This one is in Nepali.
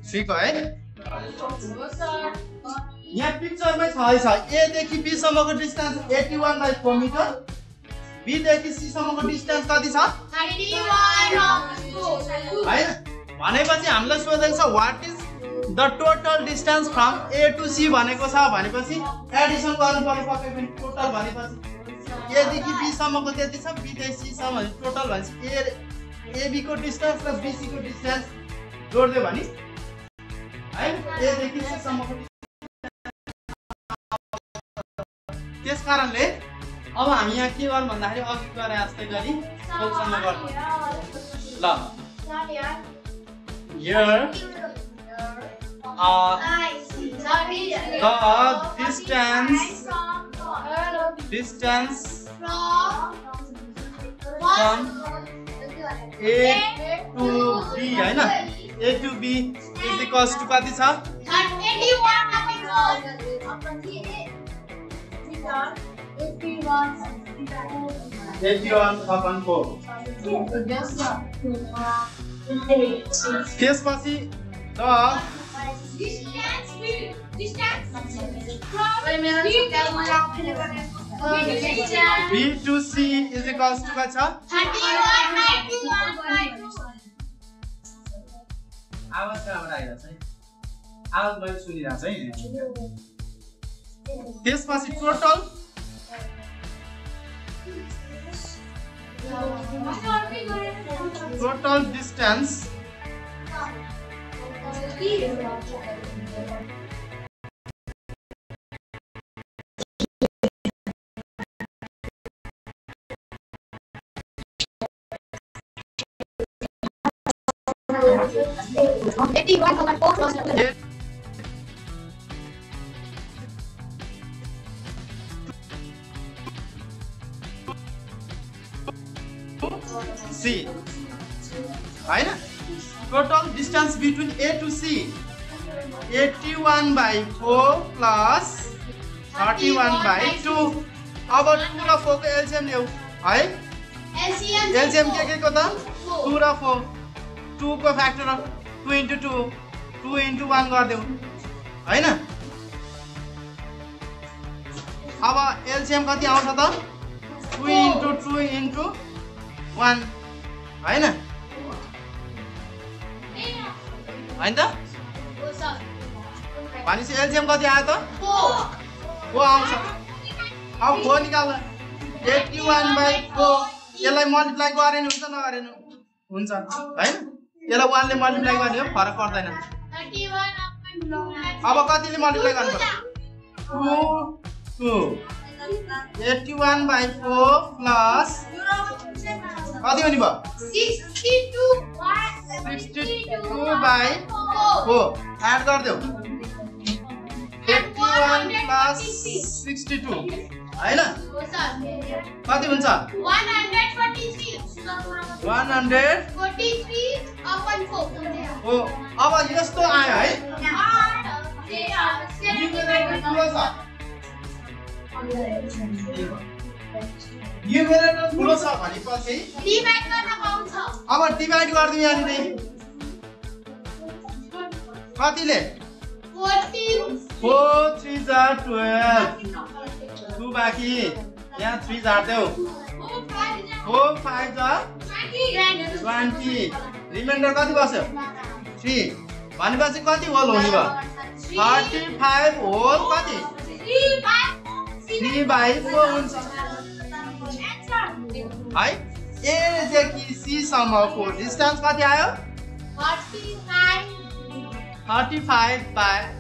3 को है यहाँ पिक्चरमै छ ए देखि बी सम्मको डिस्टेन्स 81/4 मिटर बी देखि सी सम्मको डिस्टेन्स कति छ 31/4 हैन भनेपछि हामीलाई सोधेको छ what is the total distance from A to C भनेको छ भनेपछि एडिसन गर्नु पर्यो पक्कै पनि टोटल भनेपछि ए देखि बी सम्मको त्यति छ बी देखि सी सम्म टोटल भनेपछि ए बी को डिस्टेन्स र बी सी को डिस्टेन्स जोड्दियो भने हैन ए देखि सी सम्मको त्यस कारणले अब हामी यहाँ के गर्नु भन्दाखेरि अघि गरे जस्तै गरी सोल्युसनमा गर्नु ल here the distance from A to B हैन A to B is equals to कति छ 81/4 त्यसपछि त B to C is equals to कति छ 31/2 आवाज कहाँबाट आइरहेछ है आवाज मैले सुनिरहेछ है त्यसपछि total distance C हैन total distance between A to C 81/4 plus 31/2 अब 2 र 4 को एलसीएम ल्याऊ है एलसीएम के को त 2 र 4 2 को फ्याक्टर 2 * 2 2 * 1 गर्देऊ हैन अब एलसीएम कति आउँछ त 2 * 2 * 1 हैन हैन त भनेपछि एलसीएम कति आयो त 4 आउँछ अब 4 निकाल्नु 81/4 यसलाई मल्टिप्लाई गरेन हुन्छ नगरेन हुन्छ हैन यसलाई 1 ले मल्टिप्लाई गर्ने हो फरक पर्दैन 31/2 अब कतिले मल्टिप्लाई गर्नु पर्छ 2 81/4 प्लस कति हुने भयो 62/4 एड गर्दियौ 81 प्लस 62 हैन कति हुन्छ 143/4 हो अब यस्तो आयो है न्युमेरेटर ठुलो छ भनेपछि डिभाइड गर्न पाउँछ अब डिभाइड गर्दियौ यहाँनिर कतिले 4 3 जा 12 2 बाकी यहाँ 3 झार्देऊ 4 5 जा 20 रिमाइन्डर कति बस्यो 3 भनेपछि कति होल हुने भयो 35 होल कति 3/4 हुन्छ है ए देखि सी सम्मको डिस्टेन्स कति आयो 35/4